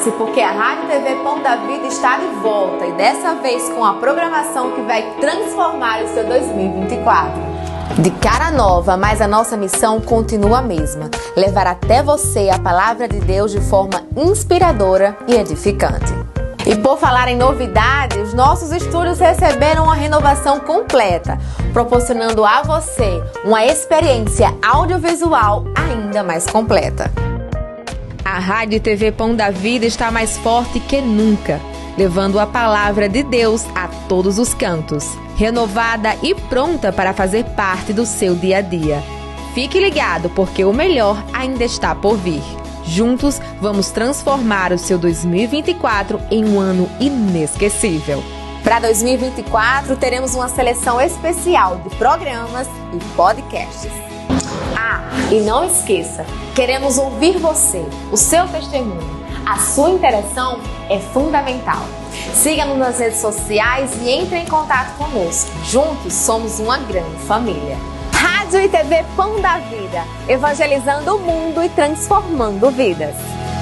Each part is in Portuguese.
Prepare-se, porque a Rádio TV Pão da Vida está de volta e dessa vez com a programação que vai transformar o seu 2024. De cara nova, mas a nossa missão continua a mesma: levar até você a palavra de Deus de forma inspiradora e edificante. E por falar em novidade, os nossos estúdios receberam uma renovação completa, proporcionando a você uma experiência audiovisual ainda mais completa. A Rádio TV Pão da Vida está mais forte que nunca, levando a palavra de Deus a todos os cantos, renovada e pronta para fazer parte do seu dia a dia. Fique ligado, porque o melhor ainda está por vir. Juntos, vamos transformar o seu 2024 em um ano inesquecível. Para 2024, teremos uma seleção especial de programas e podcasts. E não esqueça, queremos ouvir você, o seu testemunho. A sua interação é fundamental. Siga-nos nas redes sociais e entre em contato conosco. Juntos somos uma grande família. Rádio e TV Pão da Vida, evangelizando o mundo e transformando vidas.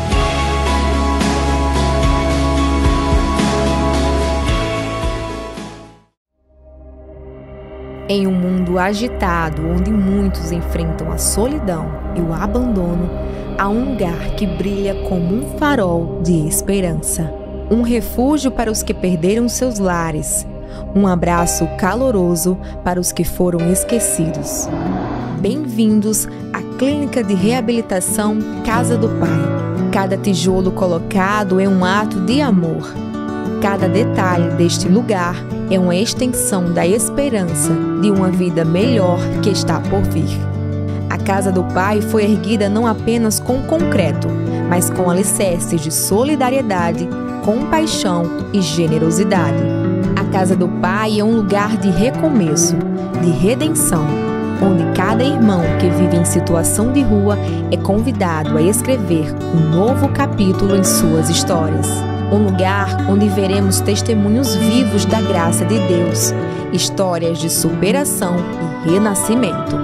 Em um mundo agitado, onde muitos enfrentam a solidão e o abandono, há um lugar que brilha como um farol de esperança. Um refúgio para os que perderam seus lares. Um abraço caloroso para os que foram esquecidos. Bem-vindos à Clínica de Reabilitação Casa do Pai. Cada tijolo colocado é um ato de amor. Cada detalhe deste lugar é uma extensão da esperança de uma vida melhor que está por vir. A Casa do Pai foi erguida não apenas com concreto, mas com alicerces de solidariedade, compaixão e generosidade. A Casa do Pai é um lugar de recomeço, de redenção, onde cada irmão que vive em situação de rua é convidado a escrever um novo capítulo em suas histórias. Um lugar onde veremos testemunhos vivos da graça de Deus, histórias de superação e renascimento.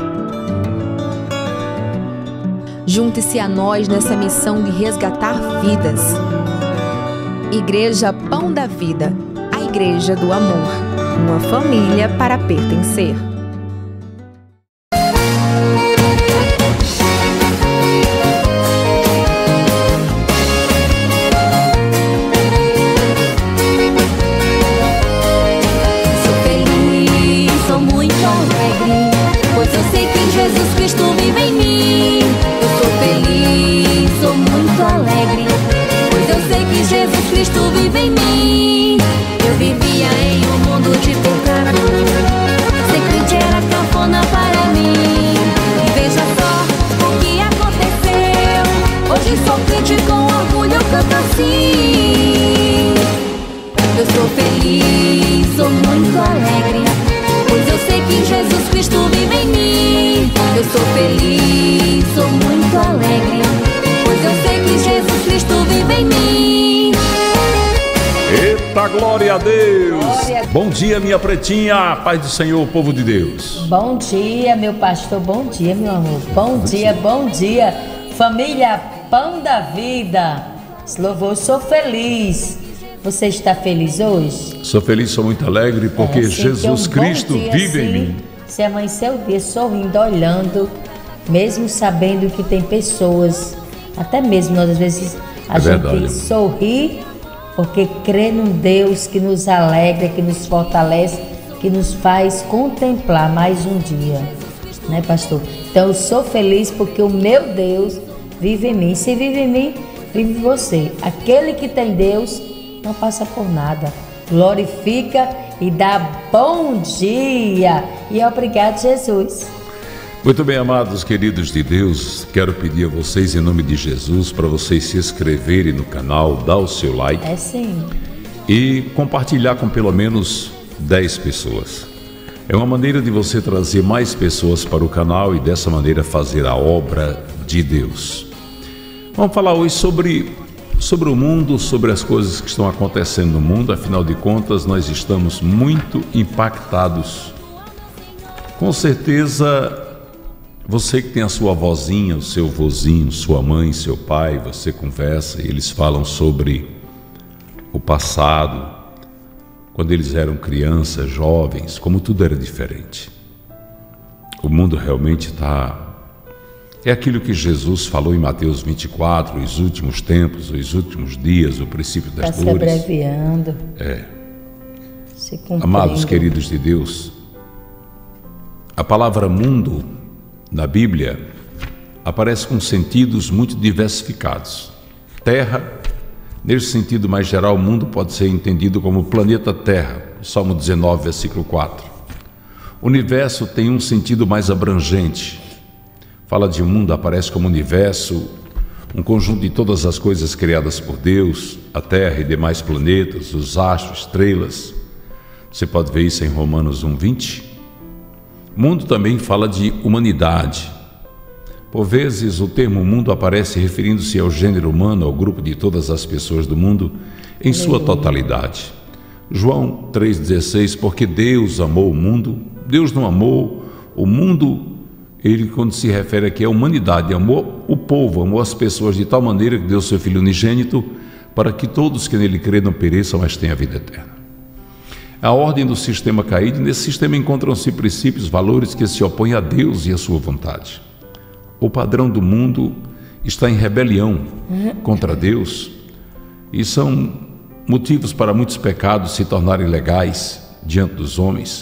Junte-se a nós nessa missão de resgatar vidas. Igreja Pão da Vida, a Igreja do Amor, uma família para pertencer. Eu sou feliz, sou muito alegre, pois eu sei que Jesus Cristo vive em mim. Eu sou feliz, sou muito alegre, pois eu sei que Jesus Cristo vive em mim. Eita, glória a Deus! Bom dia, minha pretinha, paz do Senhor, povo de Deus. Bom dia, meu pastor, bom dia, meu amor. Bom dia, família Pão da Vida. Louvor, sou feliz. Você está feliz hoje? Sou feliz, sou muito alegre, porque Jesus Cristo vive em mim. Você amanheceu o dia sorrindo, olhando, mesmo sabendo que tem pessoas, até mesmo nós às vezes a gente sorri, porque crê num Deus que nos alegra, que nos fortalece, que nos faz contemplar mais um dia, né, pastor? Então eu sou feliz porque o meu Deus vive em mim. Se vive em mim, vive em você. Aquele que tem Deus não passa por nada. Glorifica e dá bom dia. E obrigado, Jesus. Muito bem, amados, queridos de Deus, quero pedir a vocês, em nome de Jesus, para vocês se inscreverem no canal, dar o seu like. É sim. E compartilhar com pelo menos 10 pessoas. É uma maneira de você trazer mais pessoas para o canal e dessa maneira fazer a obra de Deus. Vamos falar hoje sobre o mundo, sobre as coisas que estão acontecendo no mundo. Afinal de contas, nós estamos muito impactados. Com certeza, Você que tem a sua avózinha, o seu vozinho, sua mãe, seu pai, você conversa e eles falam sobre o passado, quando eles eram crianças, jovens, como tudo era diferente. O mundo realmente é aquilo que Jesus falou em Mateus 24, os últimos tempos, os últimos dias, o princípio das dores. Está se abreviando. Amados queridos de Deus, a palavra mundo na Bíblia aparece com sentidos muito diversificados. Terra, nesse sentido mais geral, o mundo pode ser entendido como planeta Terra, Salmo 19, versículo 4. Universo tem um sentido mais abrangente. Fala de mundo, aparece como universo, um conjunto de todas as coisas criadas por Deus, a Terra e demais planetas, os astros, estrelas. Você pode ver isso em Romanos 1:20. Mundo também fala de humanidade. Por vezes o termo mundo aparece referindo-se ao gênero humano, ao grupo de todas as pessoas do mundo, em sua totalidade. João 3,16, porque Deus amou o mundo, Deus não amou o mundo, ele quando se refere aqui à humanidade, amou o povo, amou as pessoas de tal maneira que deu seu Filho unigênito, para que todos que nele crêem não pereçam, mas tenham a vida eterna. A ordem do sistema caído, nesse sistema encontram-se princípios, valores que se opõem a Deus e a sua vontade. O padrão do mundo está em rebelião contra Deus e são motivos para muitos pecados se tornarem legais diante dos homens.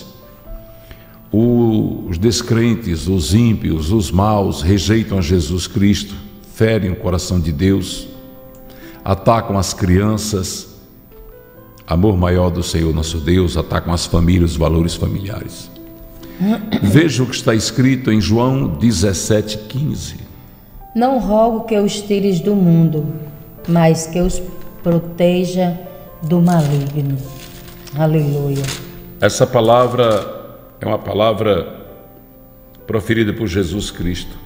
Os descrentes, os ímpios, os maus rejeitam a Jesus Cristo, ferem o coração de Deus, atacam as crianças, amor maior do Senhor nosso Deus, atacam as famílias, os valores familiares. Veja o que está escrito em João 17,15. Não rogo que os tires do mundo, mas que os proteja do maligno. Aleluia. Essa palavra é uma palavra proferida por Jesus Cristo.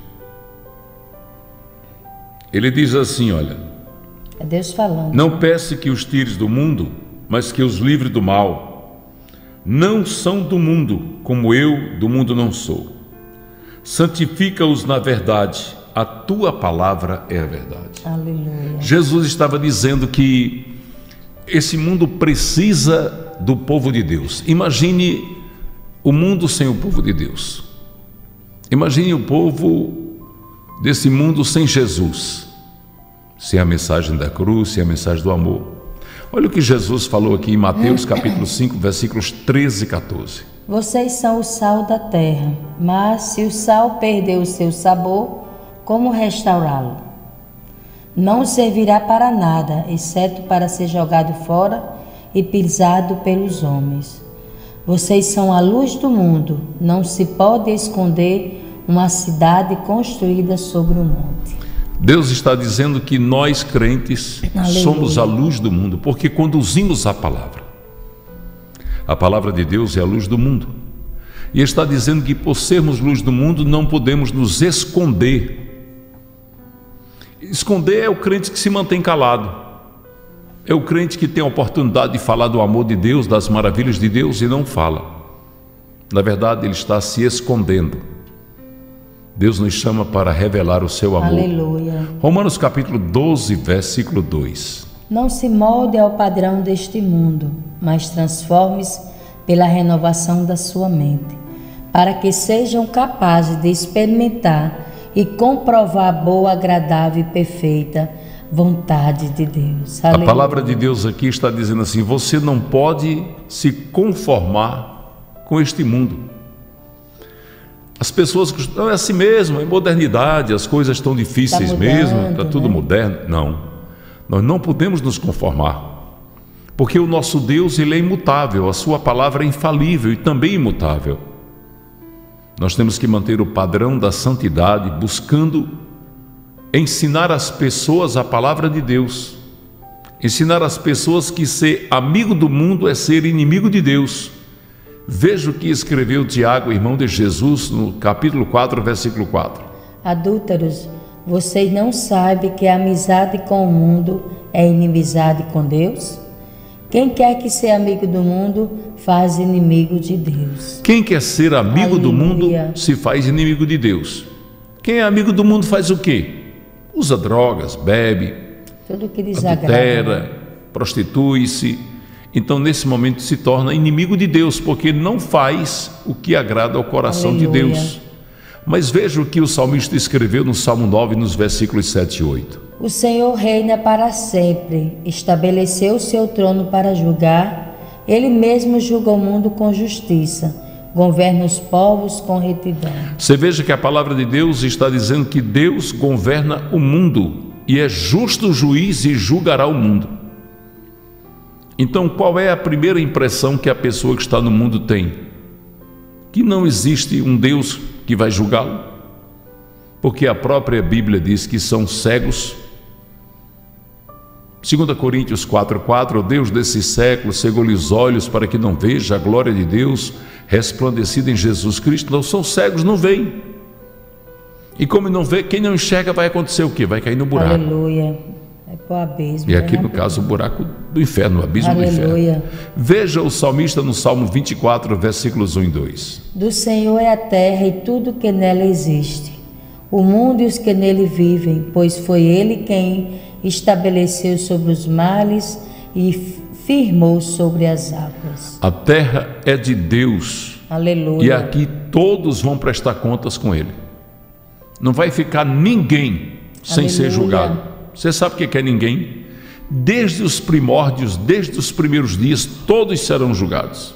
Ele diz assim, olha, é Deus falando. Não peço que os tires do mundo, mas que os livre do mal. Não são do mundo, como eu do mundo não sou. Santifica-os na verdade, a tua palavra é a verdade. Aleluia. Jesus estava dizendo que esse mundo precisa do povo de Deus. Imagine o mundo sem o povo de Deus. Imagine o povo desse mundo sem Jesus, sem a mensagem da cruz, sem a mensagem do amor. Olha o que Jesus falou aqui em Mateus capítulo 5, versículos 13 e 14. Vocês são o sal da terra, mas se o sal perder o seu sabor, como restaurá-lo? Não servirá para nada, exceto para ser jogado fora e pisado pelos homens. Vocês são a luz do mundo, não se pode esconder uma cidade construída sobre um monte. Deus está dizendo que nós crentes somos a luz do mundo, porque conduzimos a palavra de Deus é a luz do mundo, e está dizendo que por sermos luz do mundo não podemos nos esconder. Esconder é o crente que se mantém calado, é o crente que tem a oportunidade de falar do amor de Deus, das maravilhas de Deus e não fala. Na verdade ele está se escondendo. Deus nos chama para revelar o seu amor. Aleluia. Romanos capítulo 12, versículo 2. Não se molde ao padrão deste mundo, mas transforme-se pela renovação da sua mente, para que sejam capazes de experimentar e comprovar a boa, agradável e perfeita vontade de Deus. Aleluia. A palavra de Deus aqui está dizendo assim, você não pode se conformar com este mundo. As pessoas não é assim mesmo, é modernidade, as coisas estão difíceis mesmo, está tudo moderno. Não, nós não podemos nos conformar, porque o nosso Deus ele é imutável, a sua palavra é infalível e também imutável. Nós temos que manter o padrão da santidade, buscando ensinar às pessoas a palavra de Deus, ensinar às pessoas que ser amigo do mundo é ser inimigo de Deus. Veja o que escreveu Tiago, irmão de Jesus, no capítulo 4, versículo 4. Adúlteros, vocês não sabem que a amizade com o mundo é inimizade com Deus? Quem quer que ser amigo do mundo, faz inimigo de Deus. Quem quer ser amigo do mundo, se faz inimigo de Deus. Quem é amigo do mundo faz o quê? Usa drogas, bebe, tudo que desagrada, adultera, prostitui-se. Então, nesse momento, se torna inimigo de Deus, porque não faz o que agrada ao coração de Deus. Mas veja o que o salmista escreveu no Salmo 9, nos versículos 7 e 8. O Senhor reina para sempre, estabeleceu o seu trono para julgar, Ele mesmo julga o mundo com justiça, governa os povos com retidão. Você veja que a palavra de Deus está dizendo que Deus governa o mundo e é justo juiz e julgará o mundo. Então, qual é a primeira impressão que a pessoa que está no mundo tem? Que não existe um Deus que vai julgá-lo, porque a própria Bíblia diz que são cegos. 2 Coríntios 4,4, o Deus desse século cegou-lhe os olhos para que não veja a glória de Deus resplandecida em Jesus Cristo. Não são cegos, não veem. E como não vê, quem não enxerga vai acontecer o quê? Vai cair no buraco. Aleluia. Vai para o abismo. E aqui no caso o buraco do inferno, o abismo do inferno. Veja o salmista no Salmo 24, versículos 1 e 2. Do Senhor é a terra e tudo que nela existe, o mundo e os que nele vivem, pois foi Ele quem estabeleceu sobre os mares e firmou sobre as águas. A terra é de Deus. Aleluia. E aqui todos vão prestar contas com Ele. Não vai ficar ninguém sem ser julgado. Você sabe o que é ninguém? Desde os primórdios, desde os primeiros dias, todos serão julgados.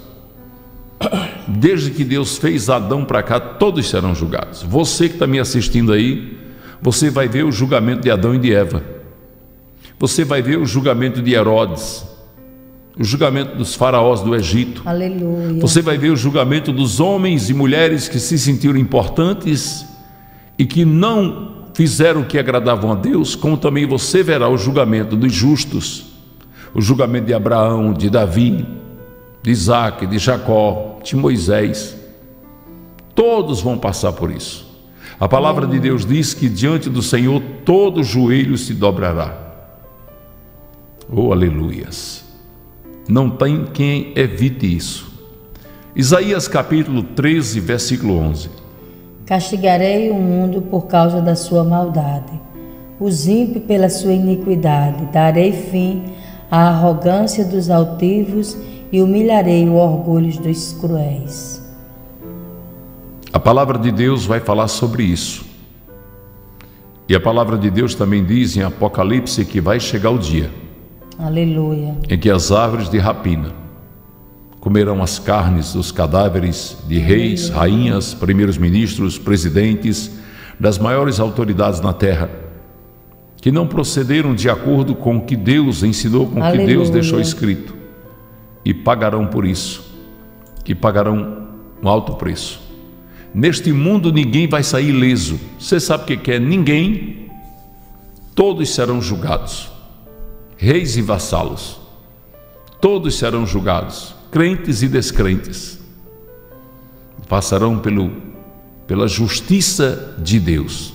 Desde que Deus fez Adão para cá, todos serão julgados. Você que está me assistindo aí, você vai ver o julgamento de Adão e de Eva. Você vai ver o julgamento de Herodes, o julgamento dos faraós do Egito. Aleluia. Você vai ver o julgamento dos homens e mulheres que se sentiram importantes e que não fizeram o que agradavam a Deus, como também você verá o julgamento dos justos, o julgamento de Abraão, de Davi, de Isaac, de Jacó, de Moisés. Todos vão passar por isso. A palavra de Deus diz que diante do Senhor todo joelho se dobrará. Oh, aleluias! Não tem quem evite isso. Isaías capítulo 13, versículo 11. Castigarei o mundo por causa da sua maldade, os ímpios pela sua iniquidade. Darei fim à arrogância dos altivos e humilharei o orgulho dos cruéis. A palavra de Deus vai falar sobre isso. E a palavra de Deus também diz em Apocalipse que vai chegar o dia, aleluia, em que as árvores de rapina comerão as carnes dos cadáveres de reis, rainhas, primeiros ministros, presidentes, das maiores autoridades na terra, que não procederam de acordo com o que Deus ensinou, com o que Deus deixou escrito, e pagarão por isso, e pagarão um alto preço. Neste mundo ninguém vai sair ileso. Você sabe o que é? Ninguém. Todos serão julgados, reis e vassalos, todos serão julgados, crentes e descrentes, passarão pela justiça de Deus.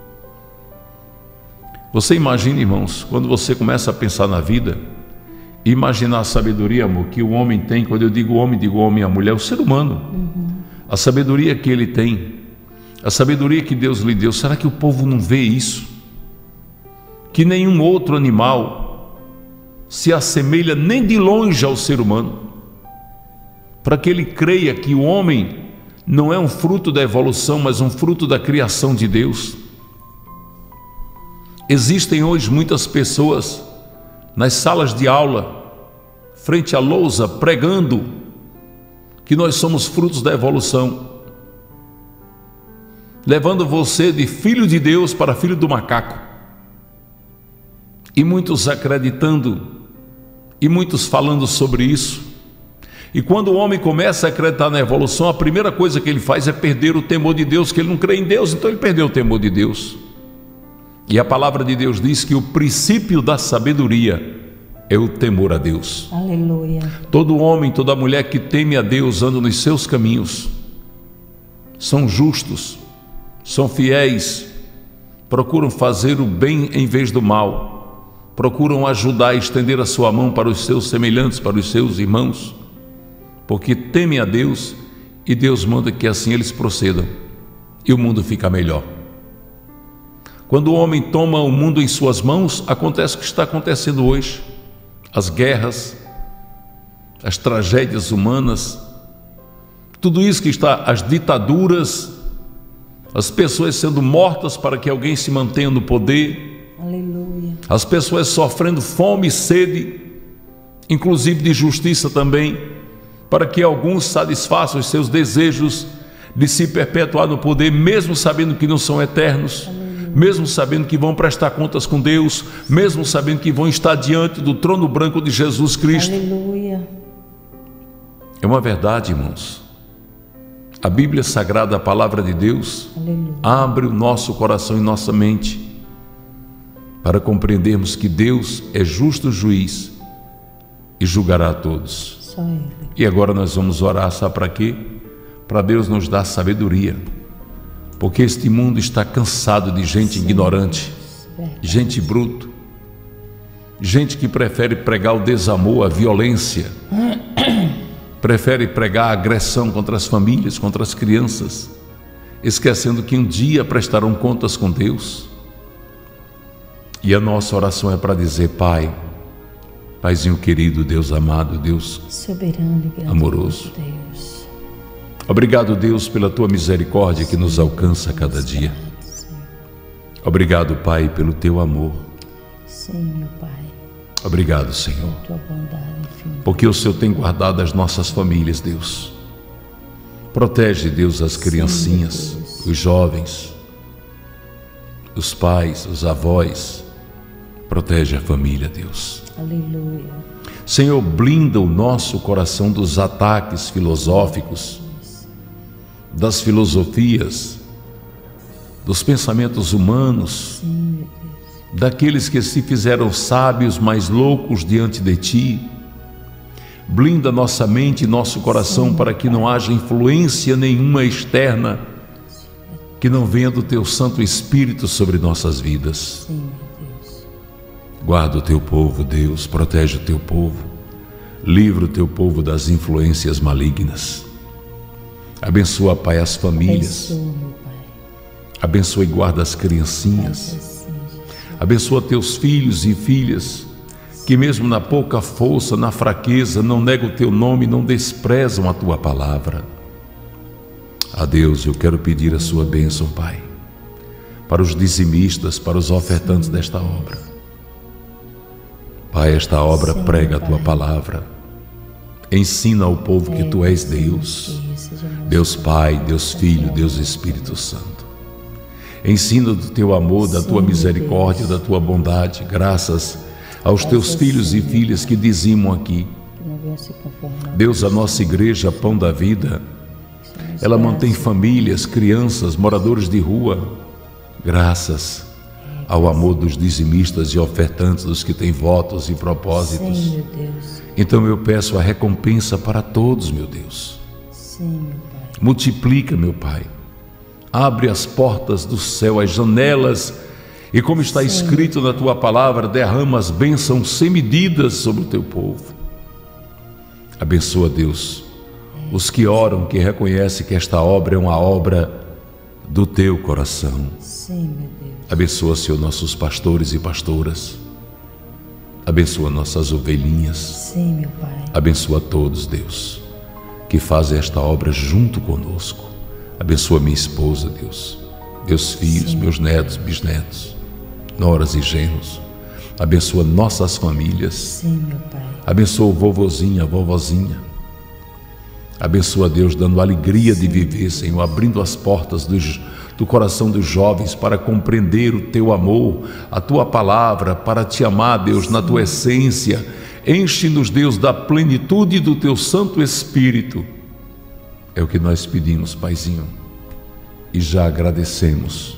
Você imagina, irmãos, quando você começa a pensar na vida, imaginar a sabedoria, amor, que o homem tem. Quando eu digo homem, a mulher, o ser humano, a sabedoria que ele tem, a sabedoria que Deus lhe deu. Será que o povo não vê isso? Que nenhum outro animal se assemelha nem de longe ao ser humano, para que ele creia que o homem não é um fruto da evolução, mas um fruto da criação de Deus. Existem hoje muitas pessoas nas salas de aula, frente à lousa, pregando que nós somos frutos da evolução, levando você de filho de Deus para filho do macaco, e muitos acreditando, e muitos falando sobre isso. E quando o homem começa a acreditar na evolução, a primeira coisa que ele faz é perder o temor de Deus, que ele não crê em Deus, então ele perdeu o temor de Deus. E a palavra de Deus diz que o princípio da sabedoria é o temor a Deus. Aleluia. Todo homem, toda mulher que teme a Deus anda nos seus caminhos, são justos, são fiéis, procuram fazer o bem em vez do mal, procuram ajudar e estender a sua mão para os seus semelhantes, para os seus irmãos, porque temem a Deus e Deus manda que assim eles procedam e o mundo fica melhor. Quando o homem toma o mundo em suas mãos, acontece o que está acontecendo hoje. As guerras, as tragédias humanas, tudo isso que está, as ditaduras, as pessoas sendo mortas para que alguém se mantenha no poder. Aleluia. As pessoas sofrendo fome e sede, inclusive de justiça também, para que alguns satisfaçam os seus desejos de se perpetuar no poder, mesmo sabendo que não são eternos. Aleluia. Mesmo sabendo que vão prestar contas com Deus, mesmo sabendo que vão estar diante do trono branco de Jesus Cristo. Aleluia. É uma verdade, irmãos. A Bíblia Sagrada, a palavra de Deus, aleluia, abre o nosso coração e nossa mente para compreendermos que Deus é justo juiz e julgará a todos. Só Ele. E agora nós vamos orar, sabe para quê? Para Deus nos dar sabedoria, porque este mundo está cansado de gente ignorante, gente bruto, gente que prefere pregar o desamor, a violência, prefere pregar a agressão contra as famílias, contra as crianças, esquecendo que um dia prestarão contas com Deus. E a nossa oração é para dizer: Pai, Paizinho querido, Deus amado, Deus soberano e amoroso, Deus, obrigado, Deus, pela Tua misericórdia que nos alcança a cada dia. Obrigado, Pai, pelo Teu amor. Sim, meu Pai. Obrigado, Senhor, por Tua bondade infinita, porque o Senhor tem guardado as nossas famílias, Deus. Protege, Deus, as criancinhas, sim, Deus, os jovens, os pais, os avós. Protege a família, Deus. Aleluia. Senhor, blinda o nosso coração dos ataques filosóficos, das filosofias, dos pensamentos humanos, sim, meu Deus, daqueles que se fizeram sábios, mas loucos diante de Ti. Blinda nossa mente e nosso coração, sim, para que não haja influência nenhuma externa que não venha do Teu Santo Espírito sobre nossas vidas. sim, meu Deus. Guarda o Teu povo, Deus, protege o Teu povo, livra o Teu povo das influências malignas. Abençoa, Pai, as famílias. Abençoa, meu Pai. Abençoa e guarda as criancinhas. Abençoa Teus filhos e filhas, que mesmo na pouca força, na fraqueza, não negam o Teu nome, não desprezam a Tua palavra. A Deus, eu quero pedir a Sua bênção, Pai, para os dizimistas, para os ofertantes desta obra. Pai, esta obra prega a Tua palavra, ensina ao povo que Tu és Deus, Deus Pai, Deus Filho, Deus Espírito Santo. Ensina do Teu amor, da Tua misericórdia, da Tua bondade, graças aos Teus filhos e filhas que dizimam aqui. Deus, a nossa igreja, Pão da Vida, ela mantém famílias, crianças, moradores de rua, graças ao amor dos dizimistas e ofertantes, dos que têm votos e propósitos. Sim, meu Deus. Então eu peço a recompensa para todos, meu Deus. Sim, meu Pai. Multiplica, meu Pai. Abre as portas do céu, as janelas, e como está escrito na Tua palavra, derrama as bênçãos sem medidas sobre o Teu povo. Abençoa, Deus, os que oram, que reconhecem que esta obra é uma obra do Teu coração. Sim, meu Deus. Abençoa, Senhor, nossos pastores e pastoras. Abençoa nossas ovelhinhas. Sim, meu Pai. Abençoa todos, Deus, que fazem esta obra junto conosco. Abençoa minha esposa, Deus, meus filhos, meus netos, bisnetos, noras e genros. Abençoa nossas famílias. Sim, meu Pai. Abençoa o vovozinho, a vovozinha. Abençoa, Deus, dando alegria de viver, Senhor, abrindo as portas do coração dos jovens para compreender o Teu amor, a Tua palavra, para Te amar, Deus, na Tua essência. Enche-nos, Deus, da plenitude do Teu Santo Espírito. É o que nós pedimos, Paizinho, e já agradecemos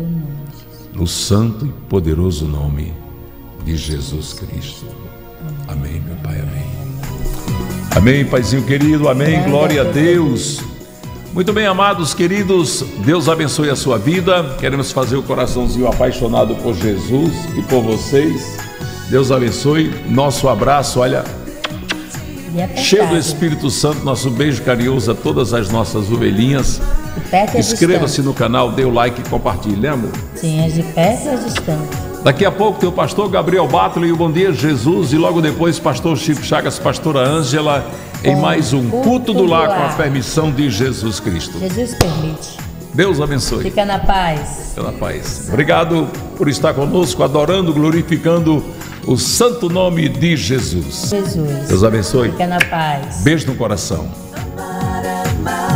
no santo e poderoso nome de Jesus Cristo. Amém, meu Pai, amém. Amém, Paizinho querido, amém, glória a Deus. Muito bem, amados queridos, Deus abençoe a sua vida. Queremos fazer o coraçãozinho apaixonado por Jesus e por vocês. Deus abençoe. Nosso abraço, olha, cheio do Espírito Santo. Nosso beijo carinhoso a todas as nossas ovelhinhas. Inscreva-se no canal, dê o like e compartilhe, né, amor? Sim, as de perto e as distantes. Daqui a pouco tem o pastor Gabriel Bátolo e o Bom Dia Jesus, e logo depois pastor Chico Chagas, pastora Ângela, em mais um Culto do Lar com a permissão de Jesus Cristo. Jesus permite. Deus abençoe. Fica na paz. Fica na paz. Obrigado por estar conosco, adorando, glorificando o santo nome de Jesus. Jesus. Deus abençoe. Fica na paz. Beijo no coração.